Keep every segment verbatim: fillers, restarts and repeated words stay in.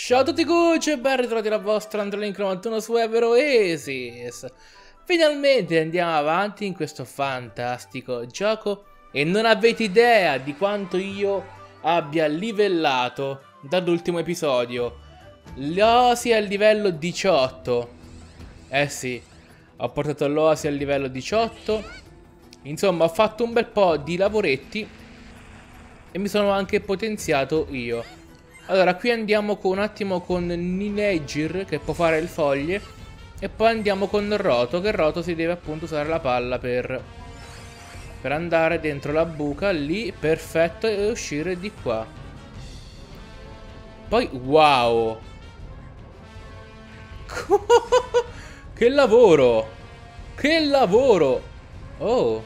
Ciao a tutti cucci e ben ritrovati la vostra Androlink novantuno su Everoasis. Finalmente andiamo avanti in questo fantastico gioco e non avete idea di quanto io abbia livellato dall'ultimo episodio. L'Oasi al livello diciotto. Eh sì, ho portato l'Oasi al livello diciotto. Insomma, ho fatto un bel po' di lavoretti e mi sono anche potenziato io. Allora, qui andiamo con, un attimo con Ninegir, che può fare il foglie. E poi andiamo con Roto, che Roto si deve appunto usare la palla per, per andare dentro la buca lì, perfetto, e uscire di qua. Poi, wow! Che lavoro! Che lavoro! Oh!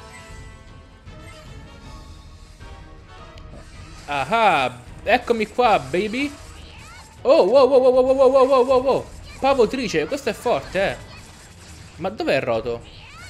Ah, eccomi qua, baby. Oh, wow, wow, wow, wow, wow, wow, wow, wow, wow. Pavotrice, questo è forte, eh. Ma dov'è Roto?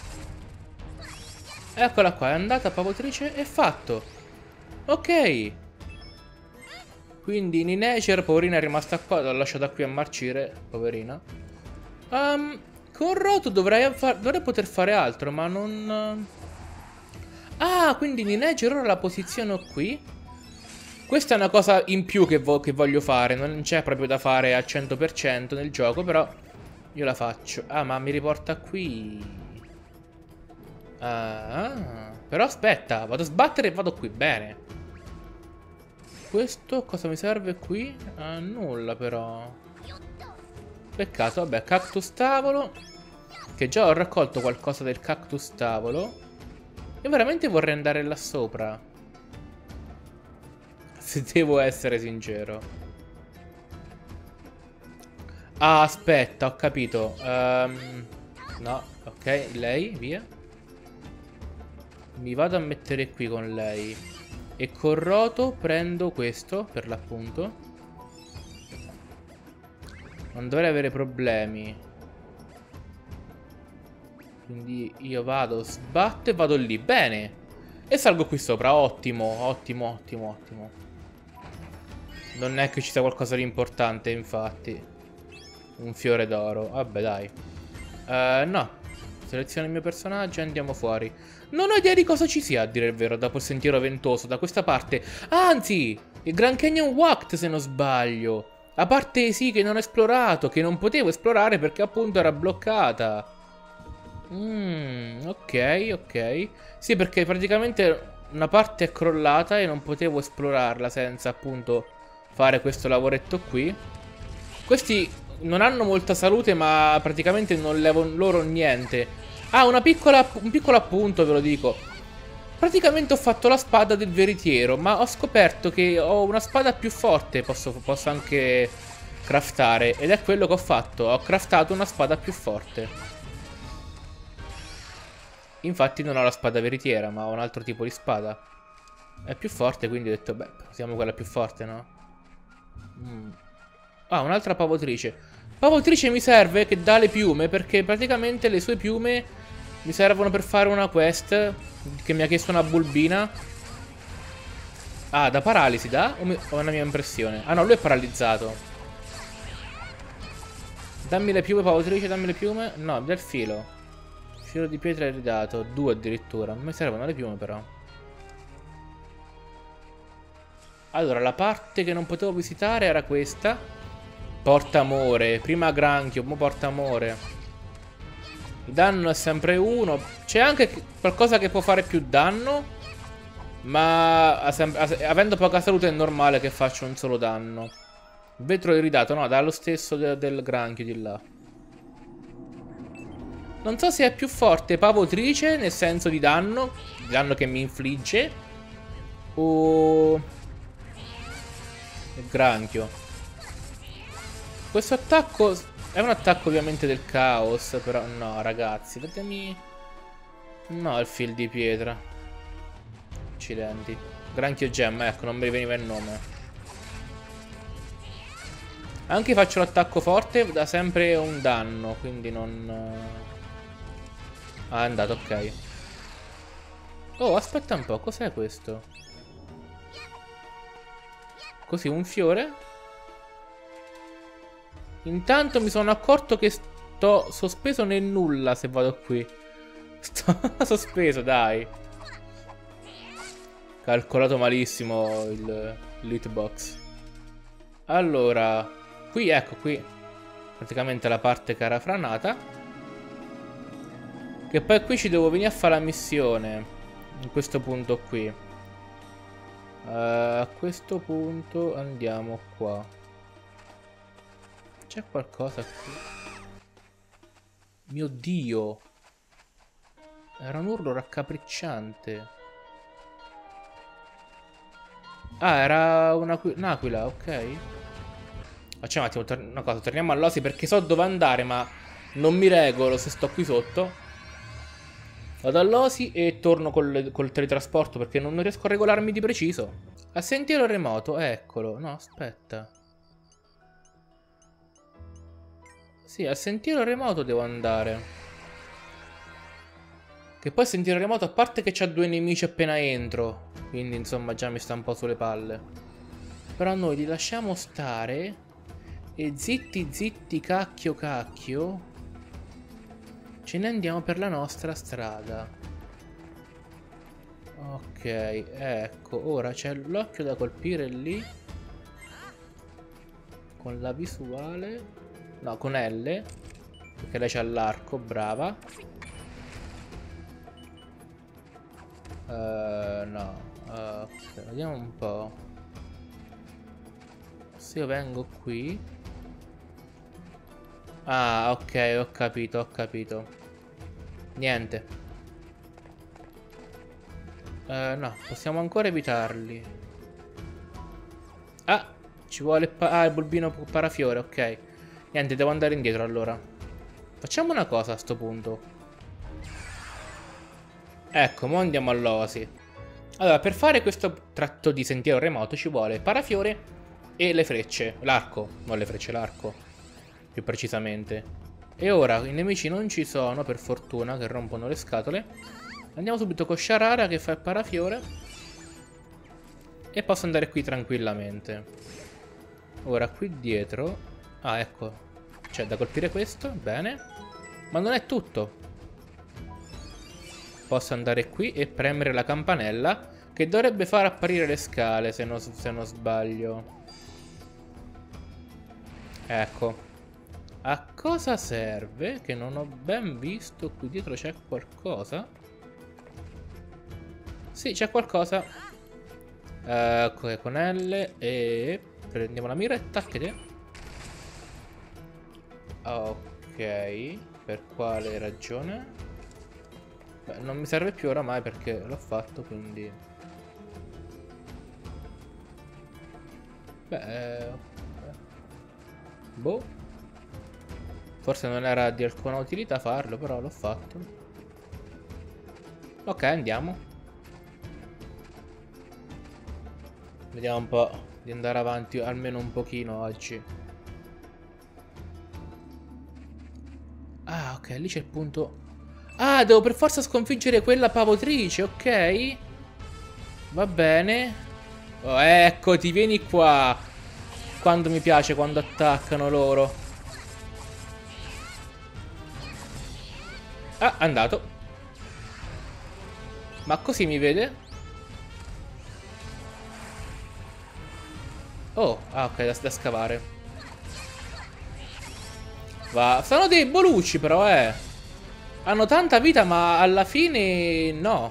Eccola qua, è andata Pavotrice e fatto. Ok. Quindi Ninecer, poverina, è rimasta qua, l'ho lasciata qui a marcire, poverina. Um, con Roto dovrei, dovrei poter fare altro, ma non... Ah, quindi Ninecer ora la posiziono qui. Questa è una cosa in più che, vo che voglio fare. Non c'è proprio da fare al cento per cento nel gioco, però io la faccio. Ah, ma mi riporta qui. Ah, però aspetta, vado a sbattere e vado qui. Bene. Questo cosa mi serve qui? Ah, nulla però. Peccato, vabbè, cactus tavolo. Che già ho raccolto qualcosa del cactus tavolo. E veramente vorrei andare là sopra, se devo essere sincero. Ah, aspetta, ho capito. Um, no, ok, lei, via. Mi vado a mettere qui con lei. E con Roto prendo questo, per l'appunto. Non dovrei avere problemi. Quindi io vado, sbatto e vado lì. Bene. E salgo qui sopra, ottimo, ottimo, ottimo, ottimo. Non è che ci sia qualcosa di importante, infatti. Un fiore d'oro. Vabbè, dai. Uh, no. Seleziono il mio personaggio e andiamo fuori. Non ho idea di cosa ci sia, a dire il vero, dopo il sentiero ventoso, da questa parte. Anzi, il Grand Canyon Wact, se non sbaglio. La parte, sì, che non ho esplorato, che non potevo esplorare perché appunto era bloccata. Mmm, ok, ok. Sì, perché praticamente una parte è crollata e non potevo esplorarla senza appunto fare questo lavoretto qui. Questi non hanno molta salute, ma praticamente non levo loro niente. Ah, una piccola, un piccolo appunto, ve lo dico. Praticamente ho fatto la spada del veritiero, ma ho scoperto che ho una spada più forte, posso, posso anche craftare. Ed è quello che ho fatto, ho craftato una spada più forte. Infatti non ho la spada veritiera, ma ho un altro tipo di spada. È più forte, quindi ho detto, beh, usiamo quella più forte, no? Mm. Ah, un'altra pavotrice. Pavotrice mi serve che dà le piume, perché praticamente le sue piume mi servono per fare una quest che mi ha chiesto una bulbina. Ah, da paralisi, da? O, mi... o è una mia impressione? Ah no, lui è paralizzato. Dammi le piume, pavotrice, dammi le piume. No, del filo. Filo di pietra è ridato, due addirittura. Non mi servono le piume però. Allora, la parte che non potevo visitare era questa. Porta amore. Prima granchio, mo porta amore. Il danno è sempre uno. C'è anche qualcosa che può fare più danno, ma avendo poca salute è normale che faccia un solo danno. Vetro iridato, no, dà lo stesso de del granchio di là. Non so se è più forte Pavotrice nel senso di danno, il danno che mi infligge, o il granchio. Questo attacco è un attacco ovviamente del caos, però no ragazzi, datemi... No, il fil di pietra. Accidenti. Granchio gemma, ecco, non mi veniva il nome. Anche faccio l'attacco forte, dà sempre un danno, quindi non... Ah, è andato, ok. Oh, aspetta un po', cos'è questo? Così, un fiore? Intanto mi sono accorto che sto sospeso nel nulla se vado qui. Sto sospeso, dai. Calcolato malissimo il hitbox. Allora, qui, ecco, qui. Praticamente la parte che era franata. Che poi qui ci devo venire a fare la missione. In questo punto qui. Uh, a questo punto andiamo qua. C'è qualcosa qui? Mio Dio! Era un urlo raccapricciante. Ah, era un'aquila, ok. Facciamo un attimo una cosa, torniamo all'Osi perché so dove andare, ma non mi regolo se sto qui sotto. Vado all'Osi e torno col, col teletrasporto perché non riesco a regolarmi di preciso. A sentiero remoto, eccolo. No, aspetta. Sì, al sentiero remoto devo andare. Che poi il sentiero remoto, a parte che c'ha due nemici appena entro, quindi insomma già mi sta un po' sulle palle. Però noi li lasciamo stare. E zitti zitti cacchio cacchio ce ne andiamo per la nostra strada. Ok, ecco, ora c'è l'occhio da colpire lì. Con la visuale. No, con L. Perché lei c'ha l'arco, brava. Uh, no, uh, ok, vediamo un po'. Se io vengo qui. Ah, ok, ho capito, ho capito. Niente. Uh, no, possiamo ancora evitarli. Ah, ci vuole il, ah, il bulbino parafiore, ok. Niente, devo andare indietro allora. Facciamo una cosa a sto punto. Ecco, mo andiamo all'Osi. Allora, per fare questo tratto di sentiero remoto ci vuole parafiore e le frecce. L'arco, non le frecce, l'arco. Più precisamente. E ora i nemici non ci sono, per fortuna, che rompono le scatole. Andiamo subito con Sharara che fa il parafiore. E posso andare qui tranquillamente. Ora qui dietro. Ah, ecco. C'è da colpire questo, bene. Ma non è tutto. Posso andare qui e premere la campanella che dovrebbe far apparire le scale se non, se non sbaglio. Ecco. A cosa serve? Che non ho ben visto. Qui dietro c'è qualcosa. Sì, c'è qualcosa. Ecco, con L. E prendiamo la mira e tacchete. Ok. Per quale ragione? Beh, non mi serve più oramai perché l'ho fatto, quindi. Beh, eh... boh. Forse non era di alcuna utilità farlo, però l'ho fatto. Ok, andiamo. Vediamo un po' di andare avanti almeno un pochino oggi. Ah, ok, lì c'è il punto. Ah, devo per forza sconfiggere quella pavotrice, ok? Va bene. Oh, eccoti, vieni qua. Quando mi piace, quando attaccano loro. Ah, è andato. Ma così mi vede? Oh, ah, ok, da, da scavare. Va, sono debolucci però, eh. Hanno tanta vita, ma alla fine no.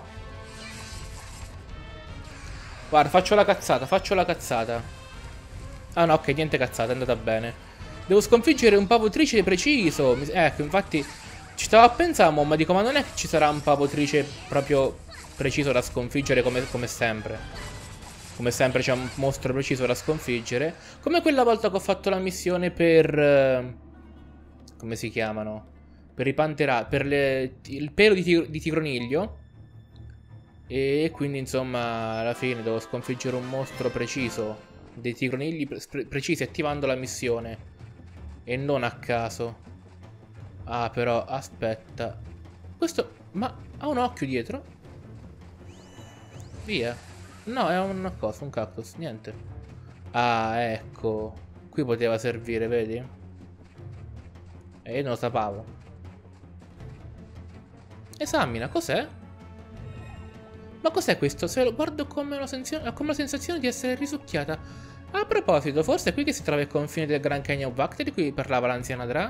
Guarda, faccio la cazzata, faccio la cazzata. Ah no, ok, niente cazzata, è andata bene. Devo sconfiggere un pavotrice preciso. Ecco, infatti ci stavo a pensare, ma dico, ma non è che ci sarà un pavotrice proprio preciso da sconfiggere come, come sempre. Come sempre c'è un mostro preciso da sconfiggere. Come quella volta che ho fatto la missione per... come si chiamano? Per i pantera, per le, il pelo di, tig di tigroniglio. E quindi insomma alla fine devo sconfiggere un mostro preciso dei tigronigli pre precisi attivando la missione. E non a caso. Ah però aspetta. Questo, ma ha un occhio dietro? Via. No, è una cosa, un cactus, niente. Ah ecco. Qui poteva servire, vedi? E io non lo sapevo. Esamina, cos'è? Ma cos'è questo? Se lo guardo come una, come una sensazione di essere risucchiata. A proposito, forse è qui che si trova il confine del Grand Canyon Vact di cui parlava l'anziana Dra?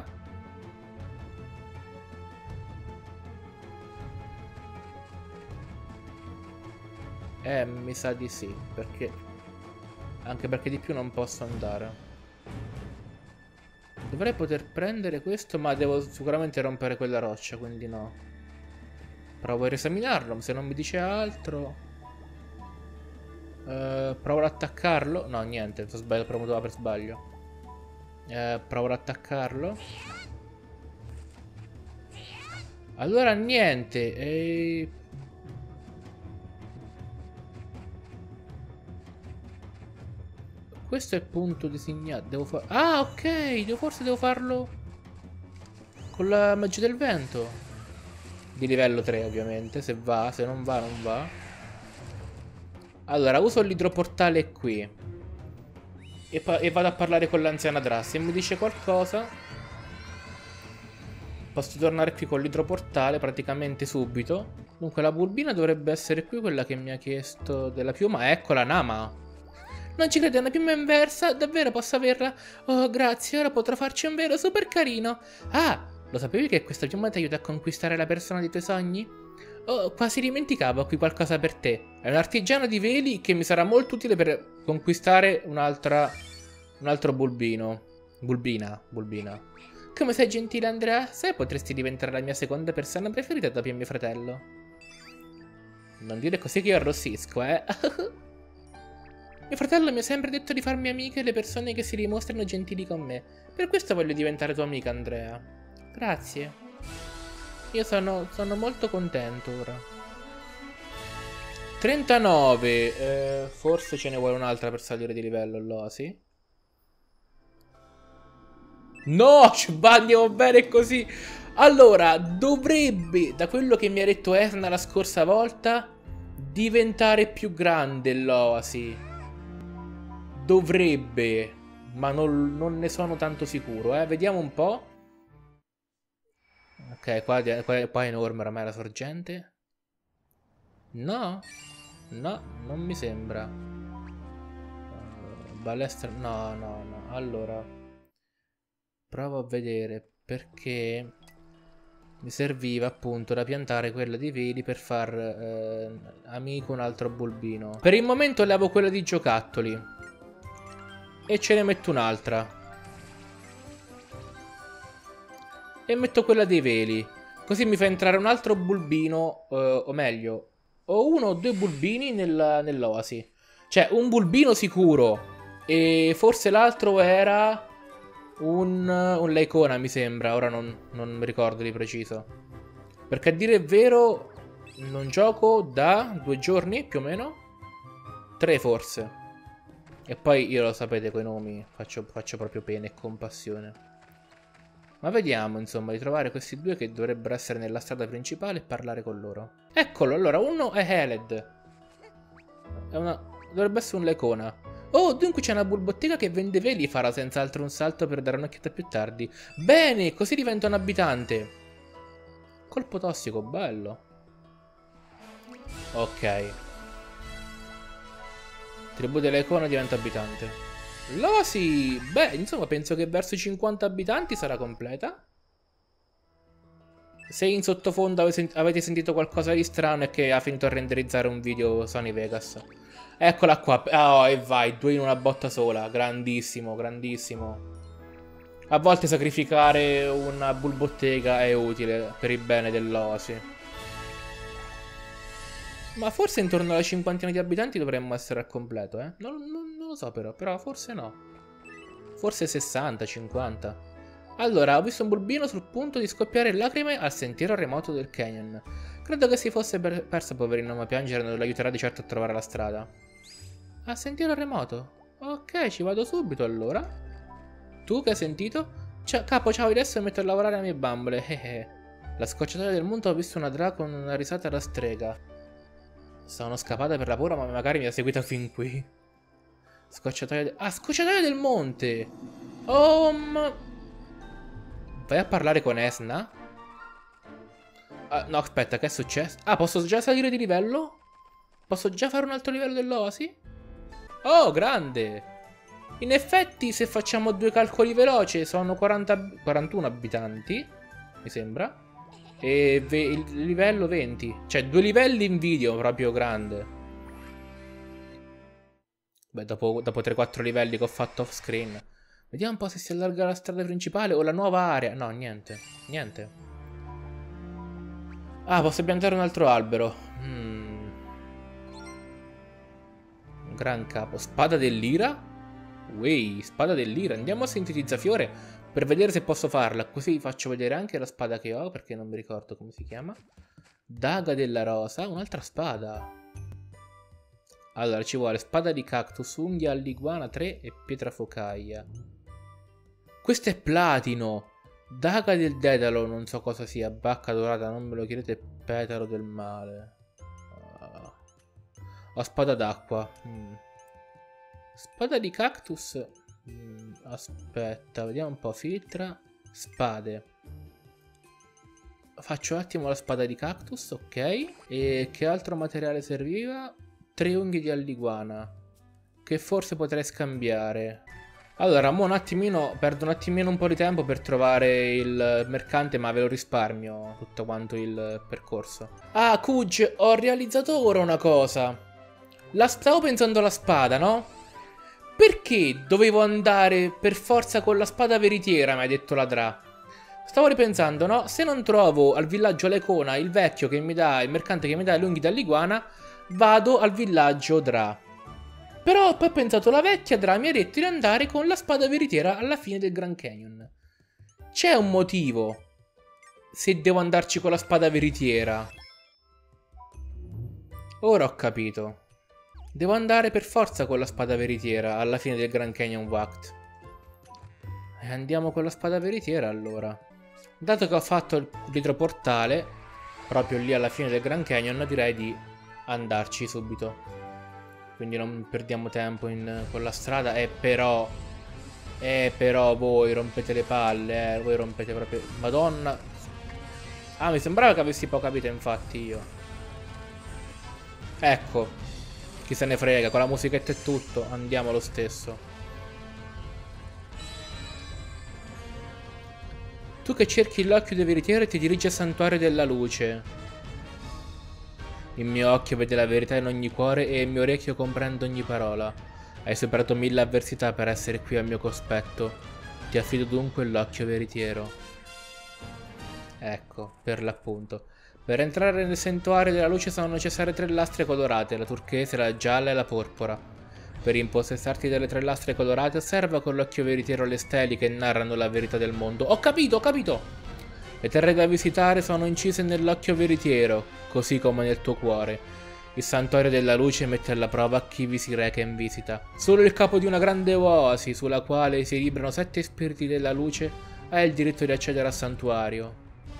Eh, mi sa di sì, perché... Anche perché di più non posso andare. Dovrei poter prendere questo, ma devo sicuramente rompere quella roccia, quindi no. Provo a riesaminarlo, se non mi dice altro. Uh, provo ad attaccarlo. No, niente, ho sbagliato, premuto per sbaglio. Uh, provo ad attaccarlo. Allora niente. E... Questo è il punto designato. Devo fare... Ah, ok, devo, forse devo farlo con la magia del vento. Di livello tre ovviamente, se va, se non va non va. Allora, uso l'idroportale qui e, e vado a parlare con l'anziana Dra. Se mi dice qualcosa posso tornare qui con l'idroportale praticamente subito. Dunque la bulbina dovrebbe essere qui, quella che mi ha chiesto della piuma. Eccola, Nama. Non ci crede, è una piuma inversa? Davvero posso averla? Oh, grazie, ora potrò farci un velo super carino. Ah! Lo sapevi che questa piuma ti aiuta a conquistare la persona dei tuoi sogni? Oh, quasi dimenticavo qui qualcosa per te. È un artigiano di veli che mi sarà molto utile per conquistare un'altra... un altro bulbino. Bulbina, bulbina. Come sei gentile, Andrea? Sai, potresti diventare la mia seconda persona preferita dopo mio fratello. Non dire così che io arrossisco, eh. Mio fratello mi ha sempre detto di farmi amiche le persone che si dimostrano gentili con me. Per questo voglio diventare tua amica, Andrea. Grazie. Io sono, sono molto contento ora. trentanove. Eh, forse ce ne vuole un'altra per salire di livello, Losi. No, andiamo bene così. Allora, dovrebbe, da quello che mi ha detto Erna la scorsa volta, diventare più grande l'Oasi. Dovrebbe, ma non, non ne sono tanto sicuro, eh. Vediamo un po'. Ok, qua, qua, qua è enorme oramai la sorgente. No, no, non mi sembra. uh, Balestra, no, no, no. Allora provo a vedere, perché mi serviva appunto da piantare quella di veli per far eh, amico un altro bulbino. Per il momento levo quella di giocattoli e ce ne metto un'altra. E metto quella dei veli. Così mi fa entrare un altro bulbino, eh, o meglio, o uno o due bulbini nel, nell'oasi. Cioè, un bulbino sicuro. E forse l'altro era un, un Leicona, mi sembra. Ora non, non mi ricordo di preciso. Perché a dire il vero, non gioco da due giorni, più o meno. Tre forse. E poi io lo sapete coi nomi, faccio, faccio proprio pena e compassione. Ma vediamo, insomma, di trovare questi due che dovrebbero essere nella strada principale e parlare con loro. Eccolo, allora, uno è Heled. È una... Dovrebbe essere un Leicona. Oh, dunque c'è una bulbottega che vende veli, farà senz'altro un salto per dare un'occhiata più tardi. Bene, così diventa un abitante. Colpo tossico, bello. Ok. Tribù dell'Leicona diventa abitante. L'Oasi, beh, insomma, penso che verso i cinquanta abitanti sarà completa. Se in sottofondo avete sentito qualcosa di strano è che ha finito a renderizzare un video Sony Vegas. Eccola qua. Oh, e vai, due in una botta sola. Grandissimo, grandissimo. A volte sacrificare una bulbottega è utile per il bene dell'Oasi. Ma forse intorno alla cinquantina di abitanti dovremmo essere al completo, eh? Non, non, non lo so però, però forse no. Forse sessanta, cinquanta. Allora, ho visto un bulbino sul punto di scoppiare lacrime al sentiero remoto del canyon. Credo che si fosse per perso, poverino, ma piangere non lo aiuterà di certo a trovare la strada. Al sentiero remoto? Ok, ci vado subito allora. Tu che hai sentito? Ciao, capo, ciao, adesso mi metto a lavorare alle mie bambole. La scocciatoia del mondo, ho visto una dra con una risata da strega. Sono scappata per la paura, ma magari mi ha seguito fin qui. Scocciatoia del... Ah, scocciatoia del monte! Oh, ma... Vai a parlare con Esna. Ah, no, aspetta, che è successo? Ah, posso già salire di livello? Posso già fare un altro livello dell'oasi? Oh, grande! In effetti, se facciamo due calcoli veloci, sono quaranta, quarantuno abitanti, mi sembra. E il livello venti. Cioè, due livelli in video, proprio grande. Beh, dopo, dopo tre quattro livelli che ho fatto off screen. Vediamo un po' se si allarga la strada principale o la nuova area. No, niente. Niente. Ah, posso piantare un altro albero. Mm. Un gran capo. Spada dell'ira? Wey, spada dell'ira. Andiamo a sintetizzafiore per vedere se posso farla. Così faccio vedere anche la spada che ho, perché non mi ricordo come si chiama. Daga della rosa. Un'altra spada. Allora, ci vuole spada di cactus, unghia all'iguana tre e pietra focaia. Questo è platino. Daga del dedalo, non so cosa sia. Bacca dorata, non me lo chiedete. Petalo del male. Uh. Ho spada d'acqua. Mm. Spada di cactus. Mm. Aspetta, vediamo un po'. Filtra. Spade. Faccio un attimo la spada di cactus, ok. E che altro materiale serviva? Tre unghie di all'iguana. Che forse potrei scambiare. Allora, mo un attimino, perdo un attimino un po' di tempo per trovare il mercante, ma ve lo risparmio tutto quanto il percorso. Ah, Kuj, ho realizzato ora una cosa. La, stavo pensando alla spada, no? Perché dovevo andare per forza con la spada veritiera, mi ha detto la Dra. Stavo ripensando, no? Se non trovo al villaggio Lecona il vecchio che mi dà, il mercante che mi dà le unghie dall'iguana, vado al villaggio Dra. Però poi ho pensato, la vecchia Dra mi ha detto di andare con la spada veritiera alla fine del Grand Canyon. C'è un motivo se devo andarci con la spada veritiera. Ora ho capito. Devo andare per forza con la spada veritiera alla fine del Grand Canyon Wacht. E andiamo con la spada veritiera allora. Dato che ho fatto il ritroportale proprio lì alla fine del Grand Canyon, direi di andarci subito. Quindi non perdiamo tempo in, con la strada. E eh, però Eh però voi rompete le palle. Eh Voi rompete proprio. Madonna. Ah, mi sembrava che avessi poco capito, infatti io. Ecco. Chi se ne frega. Con la musichetta e tutto. Andiamo lo stesso. Tu che cerchi l'occhio del veritiero e ti dirigi al santuario della luce. Il mio occhio vede la verità in ogni cuore e il mio orecchio comprende ogni parola. Hai superato mille avversità per essere qui al mio cospetto. Ti affido dunque l'occhio veritiero. Ecco, per l'appunto. Per entrare nel santuario della luce sono necessarie tre lastre colorate, la turchese, la gialla e la porpora. Per impossessarti delle tre lastre colorate, osserva con l'occhio veritiero le steli che narrano la verità del mondo. Ho capito, ho capito! Le terre da visitare sono incise nell'occhio veritiero, così come nel tuo cuore. Il santuario della luce mette alla prova chi vi si reca in visita. Solo il capo di una grande oasi, sulla quale si librano sette spiriti della luce, ha il diritto di accedere al santuario.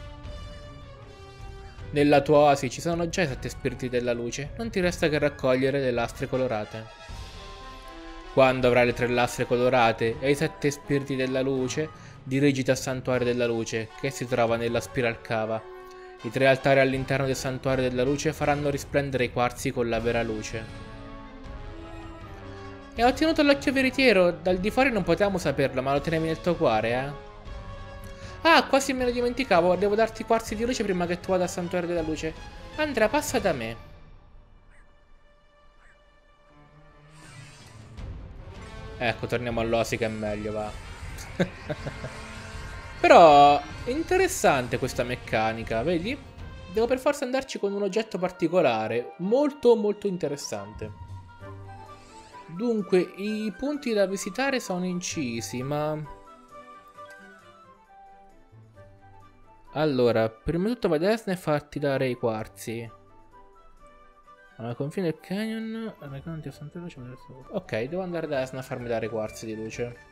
Nella tua oasi ci sono già i sette spiriti della luce, non ti resta che raccogliere le lastre colorate. Quando avrai le tre lastre colorate e i sette spiriti della luce, dirigiti al santuario della luce, che si trova nella Spiral Cava. I tre altari all'interno del santuario della luce faranno risplendere i quarzi con la vera luce. E ho ottenuto l'occhio veritiero, dal di fuori non potevamo saperlo, ma lo tenevi nel tuo cuore, eh? Ah, quasi me lo dimenticavo, devo darti i quarzi di luce prima che tu vada al santuario della luce. Andrea, passa da me. Ecco, torniamo all'oasi che è meglio, va. Però interessante questa meccanica, vedi? Devo per forza andarci con un oggetto particolare, molto molto interessante. Dunque, i punti da visitare sono incisi, ma... Allora, prima di tutto vai a destra e farti dare i quarzi. Alla confine del canyon... Ok, devo andare da destra a farmi dare i quarzi di luce.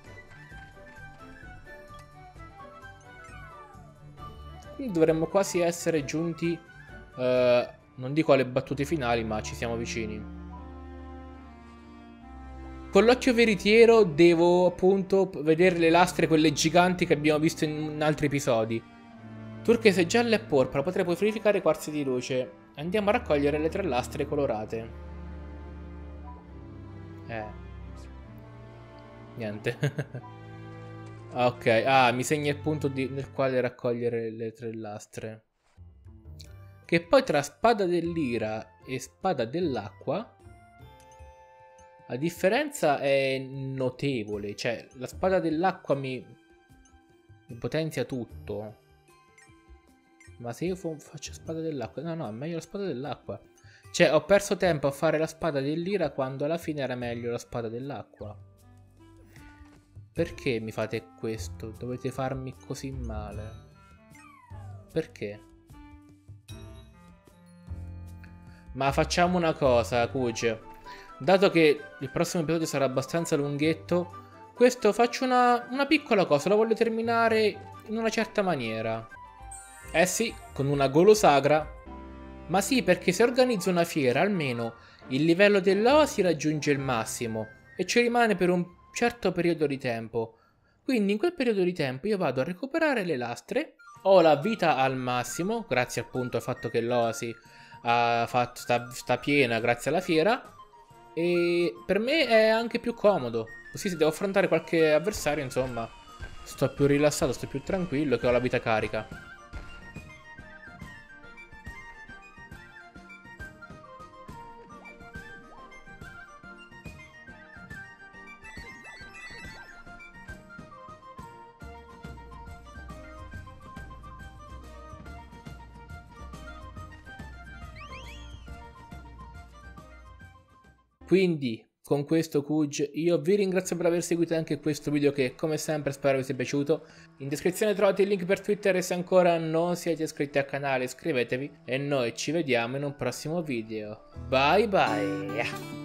Quindi dovremmo quasi essere giunti, uh, non dico alle battute finali, ma ci siamo vicini. con l'occhio veritiero devo appunto vedere le lastre, quelle giganti che abbiamo visto in altri episodi. Turchese, gialla e porpora, potrei purificare quarzi di luce. Andiamo a raccogliere le tre lastre colorate. Eh. Niente. Ok, ah, mi segna il punto di, nel quale raccogliere le tre lastre. Che poi tra spada dell'ira e spada dell'acqua la differenza è notevole. Cioè, la spada dell'acqua mi, mi potenzia tutto. Ma se io faccio spada dell'acqua... No, no, è meglio la spada dell'acqua. Cioè, ho perso tempo a fare la spada dell'ira quando alla fine era meglio la spada dell'acqua. Perché mi fate questo? Dovete farmi così male? Perché? Ma facciamo una cosa, Kuj. Dato che il prossimo episodio sarà abbastanza lunghetto, questo faccio una, una piccola cosa, lo voglio terminare in una certa maniera. Eh sì, con una golosagra. Ma sì, perché se organizzo una fiera, almeno il livello dell'oasi raggiunge il massimo e ci rimane per un certo periodo di tempo. Quindi in quel periodo di tempo io vado a recuperare le lastre, ho la vita al massimo, grazie appunto al fatto che l'oasi ha fatto, sta, sta piena grazie alla fiera. E per me è anche più comodo. Così se devo affrontare qualche avversario, insomma, sto più rilassato, sto più tranquillo che ho la vita carica. Quindi, con questo Kuj, io vi ringrazio per aver seguito anche questo video che, come sempre, spero vi sia piaciuto. In descrizione trovate il link per Twitter e se ancora non siete iscritti al canale iscrivetevi e noi ci vediamo in un prossimo video. Bye bye!